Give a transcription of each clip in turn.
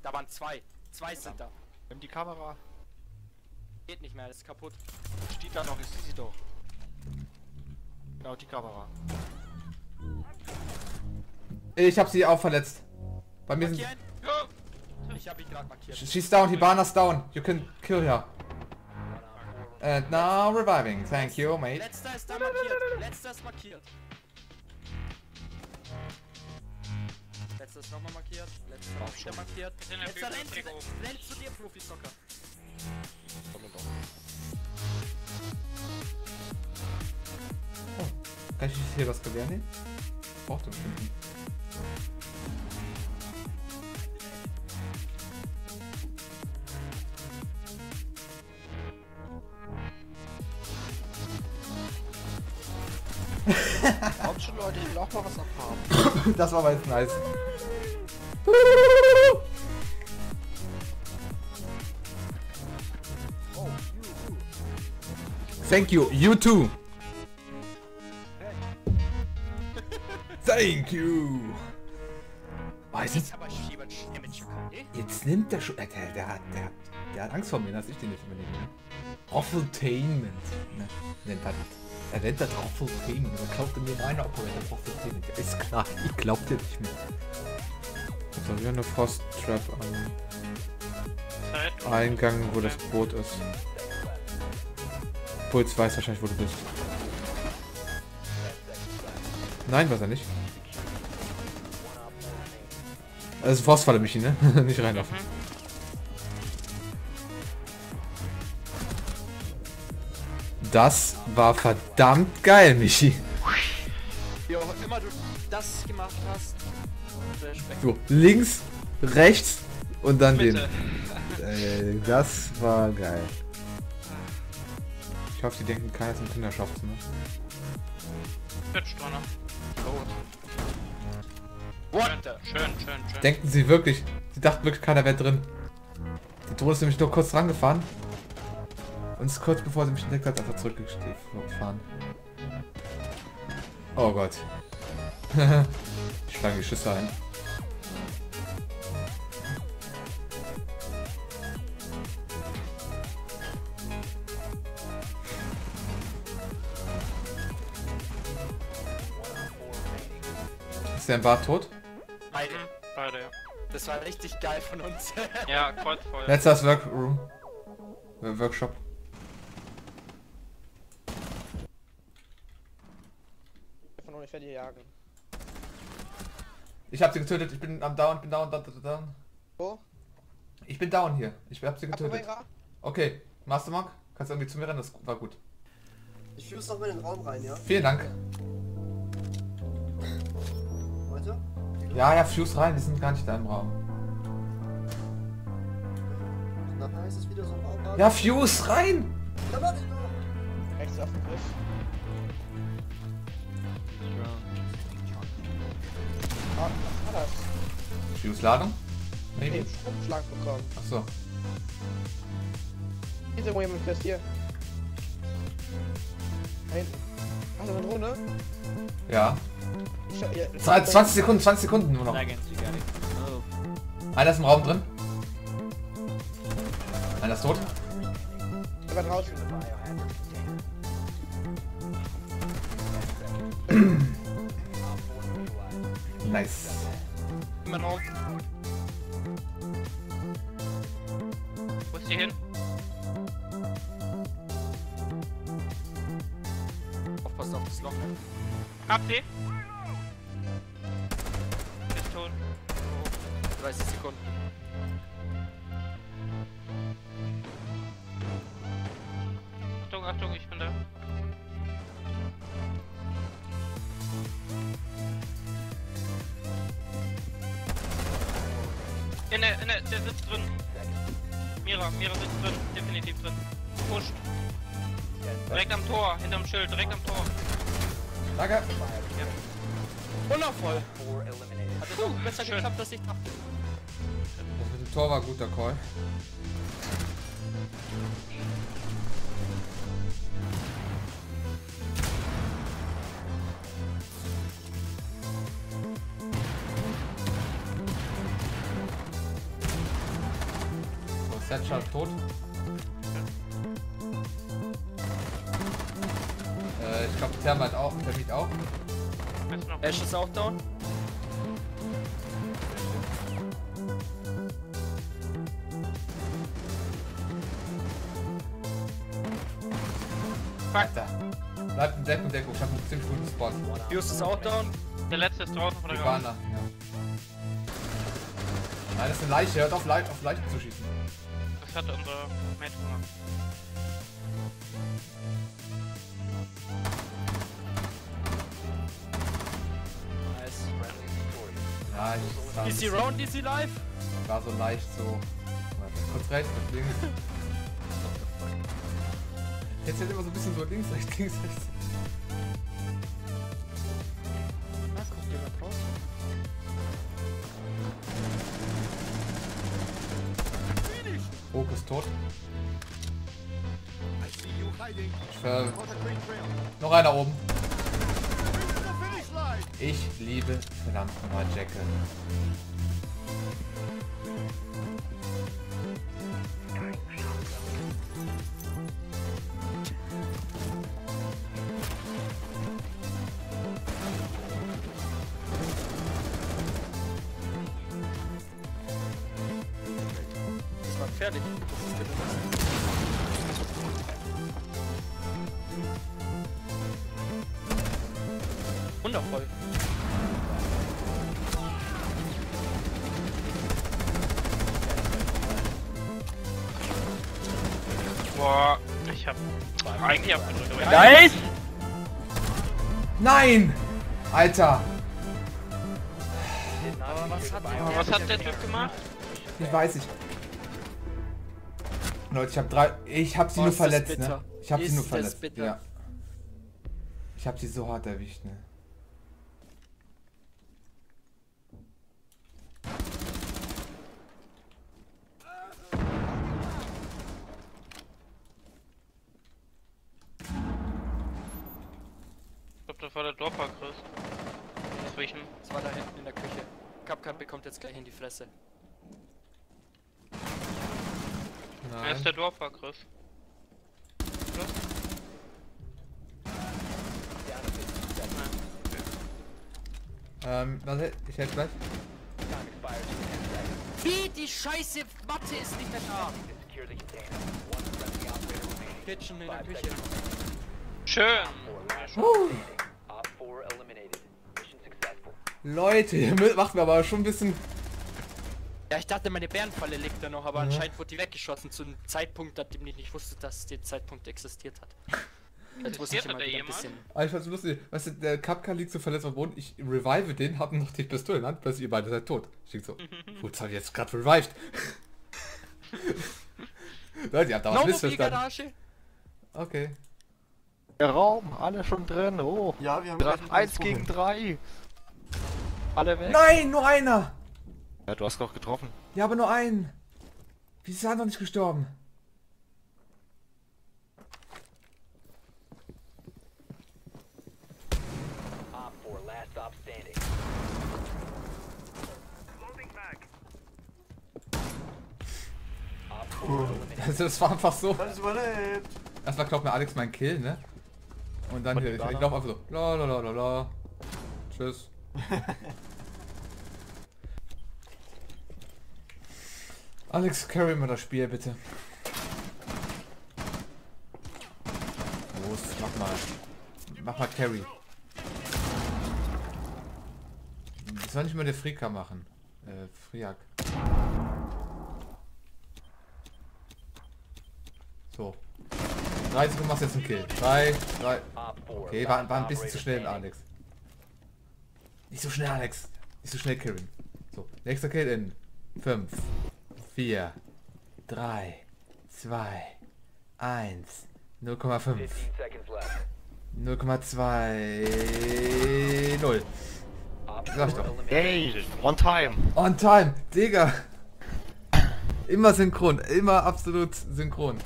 Da waren zwei. Zwei sind da. Nimm die Kamera. Geht nicht mehr, das ist kaputt. Steht da noch, ich sehe sie doch. Genau, die Kamera. Ich hab sie auch verletzt. Bei mir sind... Markieren. Ich hab ihn gerade markiert. She's down, Hibana's down. You can kill her. And now reviving. Thank you, mate. Letzter ist da markiert. Letzter ist markiert. Letzter ist nochmal markiert. Letzter auch wieder markiert. Letzter rennt zu dir, Profi-Soccer. Kann ich hier das Gewehr nehmen? Braucht er bestimmt nicht. Kommt schon, Leute, ich will auch mal was abhaben. Das war aber jetzt nice. Thank you, you too. Thank you. Oh, jetzt nimmt der schon. Der hat Angst vor mir, dass ich den nicht übernehme. Ne? Roffeltainment. Ne? Nennt er das. Er nennt das Roffeltainment. Er klaut mir meine Operator Roffeltainment. Ja, ist klar, ich glaub dir nicht mehr. Jetzt haben wir eine Frost Trap am Eingang, wo das Boot ist. Puls weiß wahrscheinlich, wo du bist. Nein, weiß er nicht. Also Frostfalle, Michi, ne? Nicht reinlaufen. Das war verdammt geil, Michi. Wie auch immer du das gemacht hast. So, links, rechts und dann Bitte. den. Das war geil. Ich hoffe, die denken, keiner ist im Kinderschafts, ne? Fettstrahler. What? Schön. Denken sie wirklich? Sie dachten wirklich, keiner wäre drin. Die Drohne ist nämlich nur kurz rangefahren. Und ist kurz bevor sie mich entdeckt hat, einfach zurückgefahren. Oh Gott. Ich schlage die Schüsse ein. Ist der im Bad tot? Beide. Beide, ja. Das war richtig geil von uns. Ja, kreuzvoll. Letzter ist Workroom. Workshop. Ich werde die jagen. Ich hab sie getötet, ich bin am down, down. Wo? Ich bin down hier. Ich hab sie getötet. Abwehr. Okay, Mastermark, kannst du irgendwie zu mir rennen, das war gut. Ich fuse noch mal in den Raum rein, ja? Vielen Dank. Weiter? Ja, Fuse rein, die sind gar nicht da im Raum. Nachher ist es wieder so ein Raum. Ja, Fuse rein! Da warte ich noch! Rechts auf den Griff. Ah, was war das? Fuse Ladung? Ich hab einen Stromschlag bekommen. Achso. Hier ist irgendwo jemand fest, hier. Da hinten. Hast du eine Drohne? Ja. Hier. 20 Sekunden nur noch. Einer ist im Raum drin. Einer ist tot. Ich war draußen. Nice. Immer noch. Wo ist die hin? Aufpasst auf das Loch. Hab sie. Ist tot. 30 Sekunden. Achtung, ich bin da. Der sitzt drin. Mira sitzt drin, definitiv drin. Pusht. Direkt am Tor, hinterm Schild, direkt am Tor. Danke. Ja. Wundervoll. Hat es doch besser schön. geklappt, als ich dachte. Das mit dem Tor war ein guter Call. Thatcher tot. Ich glaube, Thermit auch. Ash ist auch down. Alter. Bleibt in Deckung. Ich hab einen ziemlich guten Spot. Fuse ist auch down. Der letzte ist draußen von der Ivana, Garage. ja. Nein, das ist eine Leiche. Hört auf Leichen zu schießen. Das hat unser Mate gemacht. Nein, DC Round, DC Live. war so leicht so. Kurz rechts, kurz links. Jetzt halt immer so ein bisschen so links, rechts. Na, guck dir mal draus. Fokus tot. Noch einer oben. Ich liebe verdammt nochmal Jekyll. Das war gefährlich. Wundervoll. Boah, ich hab eigentlich abgedrückt, aber Nice! Nein! Alter! Aber was hat der Typ gemacht? Ich weiß nicht. Leute, ich hab sie nur ist das verletzt, ne? bitter. Ich hab sie Ist nur das verletzt. bitter. Ja. Ich hab sie so hart erwischt, ne? Ich glaub, das war der Dropper, Chris. Zwischen. Das war da hinten in der Küche. Kapkan bekommt jetzt gleich in die Fresse. Wer ist der Dropper, Chris? Warte, ich helfe gleich. Wie die scheiße Matte ist nicht mehr da. Kitchen in der Küche. Schön! Leute, ihr macht mir aber schon ein bisschen... Ja, ich dachte, meine Bärenfalle liegt da noch, aber anscheinend wurde die weggeschossen zu einem Zeitpunkt, an dem ich nicht wusste, dass der Zeitpunkt existiert hat. Jetzt muss ich Existiert immer der wieder ein jemand? bisschen... Aber ich fand's so lustig, weißt du, der Kapkan liegt so verletzt am Boden, ich revive den, hab noch die Pistole in der Hand, plötzlich ihr beide seid tot. Ich denk so, wozu hab ich jetzt gerade revived? Leute, ihr habt da was missverstanden. Garage. Okay. Der Raum, alle schon drin, oh. Ja, wir haben Gerade gleich 1 gegen 3. Alle weg. Nein, nur einer! Ja, du hast doch getroffen. Ja, aber nur einen. Wie ist er noch nicht gestorben? Also das war einfach so. Alles überlebt. Erstmal glaubt mir Alex mein Kill, ne? Und dann hier, ich lauf einfach so. La. Tschüss. Alex, carry mal das Spiel, bitte. Los, mach mal Carry. Das soll nicht mal der Frika machen. Friak. So. 3 Sekunden machst du jetzt einen Kill. 3. Okay, war ein bisschen zu schnell, Alex. Nicht so schnell, Alex. Nicht so schnell, Karen. So, nächster Kill in 5, 4, 3, 2, 1, 0,5, 0,2, 0. Sag ich doch. Hey, on time. On time, Digga. Immer synchron, immer absolut synchron.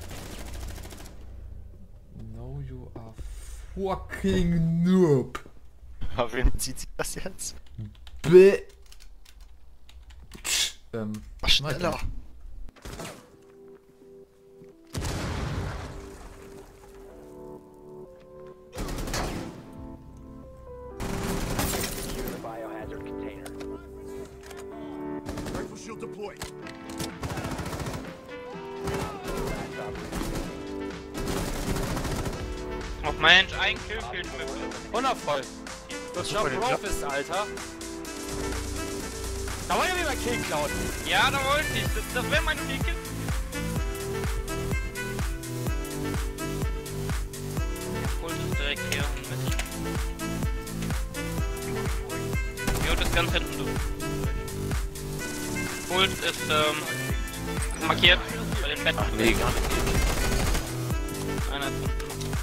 No, you are fucking noob. Auf wen zieht sich das jetzt? B. Schneller. Oh Mensch, ein Kill fehlt mir. Unerfolg. Du hast schon Profis, Alter. Da wollen wir mal Kill klauen. Ja, da wollte ich. Das wäre meine 4 Kills. Holt es direkt hier mit. Jo, das ganz hinten, du. Holt ist, markiert bei den Betten. Nee, gar nicht. Einer ist unten.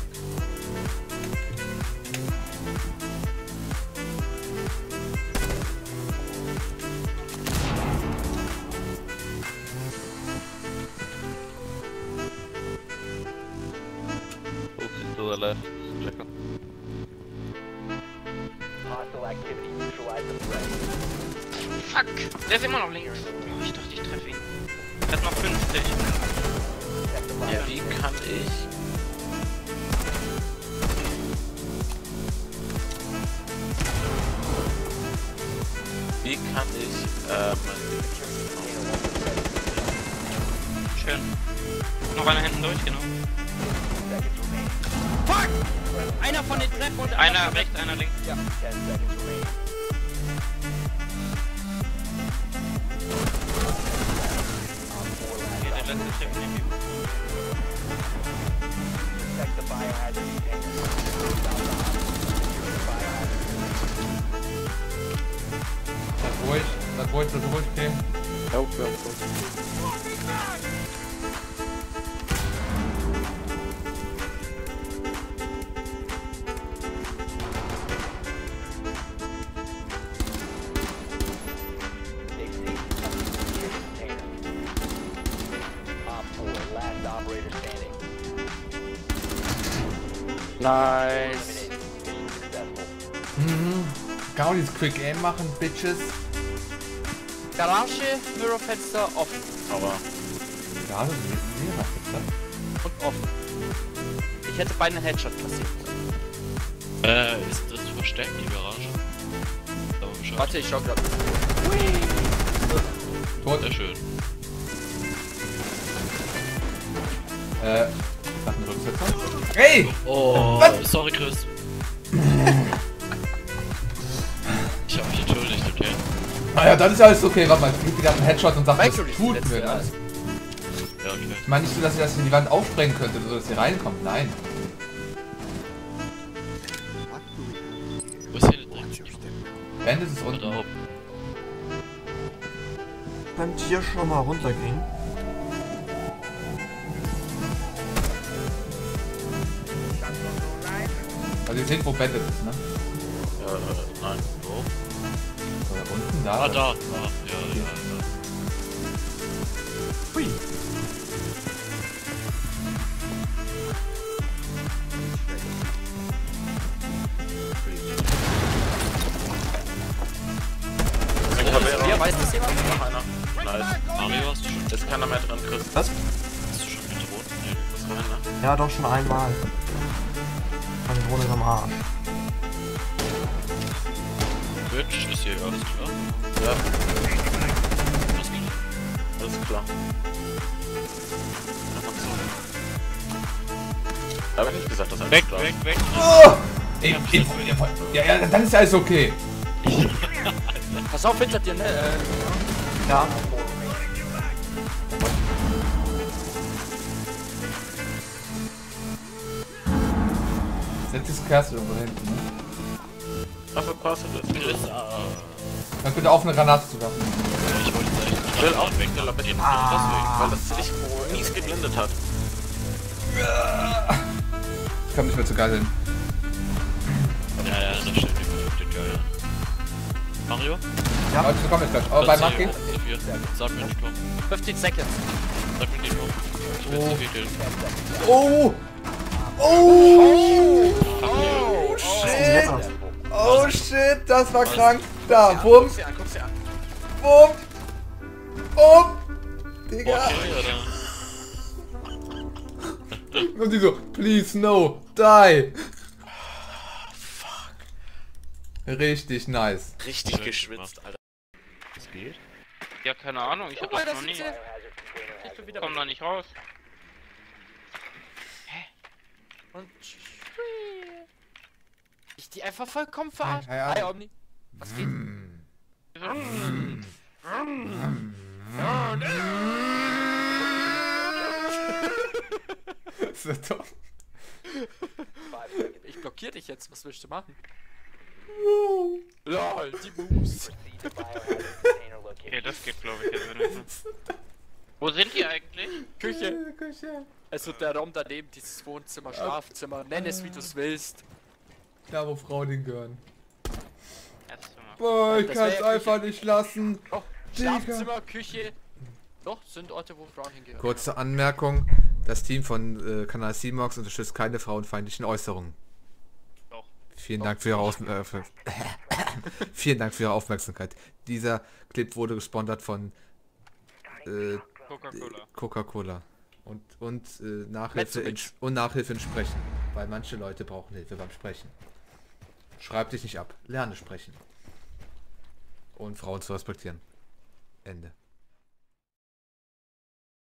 Focus to the left. Checker. Fuck! Der ist immer noch links. Oh, ich dachte, ich treffe ihn. Er hat noch 50. Ja, wie kann ich? Wie kann ich, Schön. Noch einer hinten durch, genau. Fuck! Einer von den Treppen und Einer rechts, einer links. Ja. Hier, der letzte Schiff neben ihm. Bleib ruhig, okay. Help, help. Nice. Gaunis Quick Aim machen, Bitches. Garage, Mirrorfenster offen. Aber Gerade so Und offen. Ich hätte beinahe einen Headshot passiert. Ist das versteckt, die Garage? Aber Bescheid. Warte, ich schau grad. tot. Sehr schön. Nach dem Rücksetzer. Hey! Oh, Was? sorry Chris. Ich hab mich entschuldigt, okay? Naja, dann ist alles okay. Warte mal, ich krieg wieder einen Headshot und sag, das Factory tut ist mir letzte, das. Ja, okay. Ich meine nicht so, dass ihr das in die Wand aufsprengen könntet, so dass ihr reinkommt. Nein. Wo ist hier der Dreck? Bandit ist unten. Oder oben? Könnt ihr schon mal runtergehen? Also ihr seht, wo Bandit ist, ne? Nein. Wo? Oder unten, da. Ah, da. Ah, ja, ja, ja. Hui. Wer weiß das jemand? Noch einer. Nice. Mario, hast du schon? Ist keiner mehr dran, Chris. Was? Hast du schon mit Drohnen? Nee. Was rein, ne? Ja, doch schon einmal. Meine Drohne ist am Arsch. Twitch ist hier alles klar. Ja, Alles klar. alles klar. Da hab ich nicht gesagt, dass er Weg, klar ist. weg, weg. Oh! Ja, dann ist alles okay. Pass auf, hinter dir, ne? Ja. Setz das Kerze irgendwo hinten, ne? Ach, verpasst du das? Chris, Dann bitte auf eine Granate zu werfen. ich wollte es eigentlich Ich will auch weg, weggeln, aber den deswegen. weil das dich mies geblendet hat. Ich kann nicht mehr zu geiseln. Ja, ja, das stimmt. Den geil. Mario? Ja. Leute, komm jetzt gleich. Aber bei Platz Maki? hier. Sag mir nicht, komm. 15 Seconds. Sag mir nicht, komm. Ich will zu viel killen. Oh! Oh! Oh, Shit! Ja. Oh shit, das war krank. Da, bumm, Guck sie an, guck sie an. bumm, bumm. Digga. Okay, oder? Und die so, please no, die. Fuck. Richtig nice. Richtig geschwitzt, Alter. Das geht? Ja, keine Ahnung, ich hab Guck mal, das das noch nie. ist ich bin wieder Komm da nicht raus. und Ich die einfach vollkommen verarscht. Hi, hi. Hi, Omni. Was geht? Das wird doch. Ich blockier dich jetzt. Was willst du machen? LOL, die Moves. Okay, das geht glaube ich jetzt nicht mehr. Wo sind die eigentlich? Küche. Küche. Also der Raum daneben, dieses Wohnzimmer, Schlafzimmer. Nenn es wie du es willst. Da wo Frauen hingehören. Esszimmer. Boah, ich Das kann's wär ja einfach nicht lassen. Oh, Schlafzimmer, Küche. Doch, sind Orte, wo Frauen hingehören. Kurze Anmerkung. Das Team von Kanal CMOX unterstützt keine frauenfeindlichen Äußerungen. Doch. Vielen Dank für Ihre Vielen Dank für Ihre Aufmerksamkeit. Dieser Clip wurde gesponsert von Coca-Cola. Coca-Cola. Und Nachhilfe Metzowitsch. und Nachhilfe in Sprechen. Weil manche Leute brauchen Hilfe beim Sprechen. Schreib dich nicht ab. Lerne sprechen. Und Frauen zu respektieren. Ende.